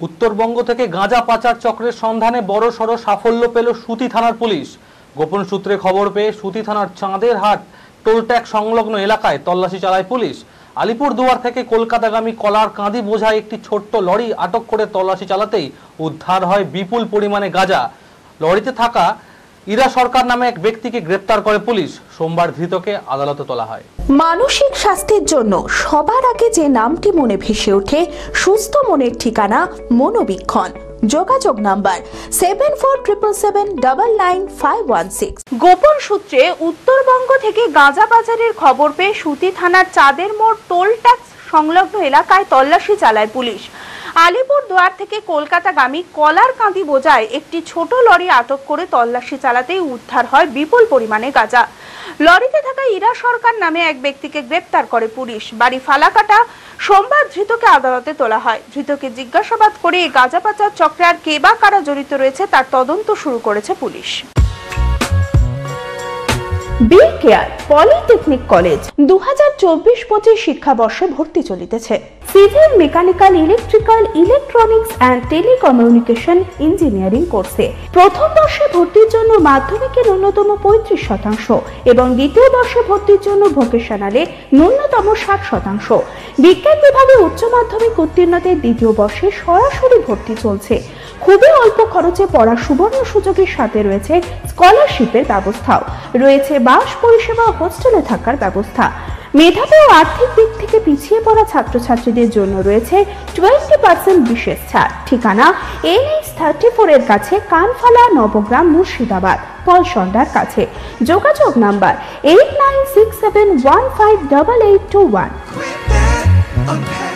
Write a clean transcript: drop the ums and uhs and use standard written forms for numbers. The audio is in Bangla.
উত্তরবঙ্গ থেকে গাঁজা পাচার চক্রের সন্ধানে বড়সড় সাফল্য পেল সুতি থানার পুলিশ। গোপন সূত্রে খবর পেয়ে সুতি থানার চাঁদের হাট টোলট্যাক্স সংলগ্ন এলাকায় তল্লাশি চালায় পুলিশ। আলিপুরদুয়ার থেকে কলকাতাগামী কলার কাঁদি বোঝায় একটি ছোট্ট লরি আটক করে তল্লাশি চালাতেই উদ্ধার হয় বিপুল পরিমাণে গাঁজা। লরিতে থাকা ইরা সরকার নামে এক ব্যক্তিকে গ্রেপ্তার করে পুলিশ। সোমবার ধৃতকে আদালতে তোলা হয়। মানসিক স্বাস্থ্যের জন্য সবার আগে যে নামটি মনে ভেসে ওঠে, সুস্থ মনের ঠিকানা মনোবীক্ষণ। যোগাযোগ নাম্বার 7477799516। গোপন সূত্রে উত্তরবঙ্গ থেকে গাঁজা পাচারের খবর পেয়ে সুতি থানার চাঁদের মোড় টোল ট্যাক্স সংলগ্ন এলাকায় তল্লাশি চালায় পুলিশ। আলিপুরদুয়ার থেকে কলকাতাগামী কলার কাঁদি বোঝায় একটি ছোট লরি আটক করে তল্লাশি চালাতেই উদ্ধার হয় বিপুল পরিমাণে গাঁজা। লরিতে থাকা ইরা সরকার নামে এক ব্যক্তিকে গ্রেপ্তার করে পুলিশ। বাড়ি ফালাকাটা। সোমবার ধৃতকে আদালতে তোলা হয়। ধৃতকে জিজ্ঞাসাবাদ করে এই গাঁজা পাচার চক্রে আর কে বা কারা জড়িত রয়েছে তার তদন্ত শুরু করেছে পুলিশ। বি কেয়ার পলিটেকনিক কলেজ 2024-25 শিক্ষাবর্ষে ভর্তি চলিতেছে। Civil, mechanical, electrical, electronics and telecommunication engineering কোর্সে প্রথম বর্ষে ভর্তির জন্য মাধ্যমিকের ন্যূনতম 35% এবং দ্বিতীয় বর্ষে ভর্তির জন্য ভোকেশনালে ন্যূনতম 60%। বিজ্ঞান বিভাগে উচ্চ মাধ্যমিক উত্তীর্ণদের দ্বিতীয় বর্ষে সরাসরি ভর্তি চলছে। খুবই অল্প খরচে পড়ার সুবর্ণ সুযোগের সাথে রয়েছে স্কলারশিপের ব্যবস্থাও। রয়েছে বাস পরিষেবা ও হোস্টেলে থাকার ব্যবস্থা। মেধাবী ও আর্থিক দিক থেকে পিছিয়ে পড়া ছাত্রছাত্রীদের জন্য রয়েছে 20% বিশেষ ছাড়। ঠিকানা NH34 এর কাছে, কানফালা, নবগ্রাম, মুর্শিদাবাদ, পলসন্ডার কাছে। যোগাযোগ নাম্বার 8967158821।